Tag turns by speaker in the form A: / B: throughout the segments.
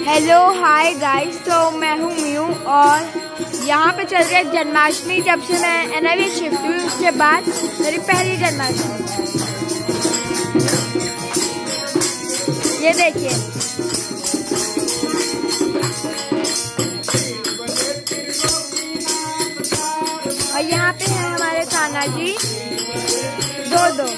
A: Hello hi guys, तो मैं हूँ म्यू और यहाँ पे चल रही है जन्माष्टमी। जब से मैं एनआईवी शिफ्ट हुई उसके बाद मेरी पहली जन्माष्टमी। ये देखिए, और यहाँ पे है हमारे ताना जी दो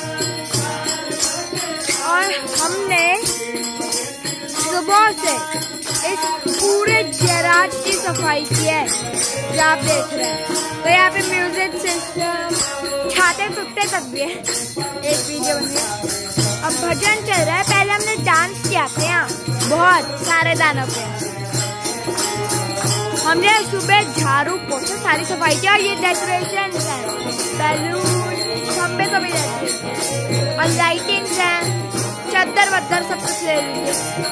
A: और हमने सुबह से इस पूरे गैराज की सफाई की है जो आप देख रहे हैं। तो यहाँ पे म्यूजिक सिस्टम, छाते टूटते तक भी है। एक वीडियो बनी है, अब भजन चल रहा है। पहले हमने डांस किया था यहाँ बहुत सारे दानों पे। हमने सुबह झाड़ू पोछा सारी सफाई की और ये डेकोरेशन है, बैलून, खंबे को भी डेकोरेशन और लाइटिंग है, चद्दर वद्दर सब कुछ ले लीजिए।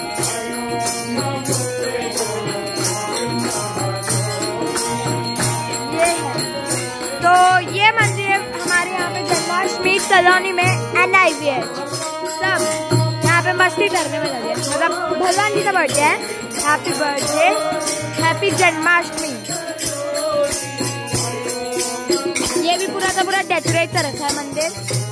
A: ये है, तो ये मंदिर हमारे यहाँ पे जन्माष्टमी कॉलोनी में एनआईवी है। सब यहाँ पे मस्ती करने में लगे, मतलब भगवान जी का बर्थडे है। Happy birthday, happy Janmashtami. ये भी पूरा का पूरा डेकोरेट कर रखा है मंदिर।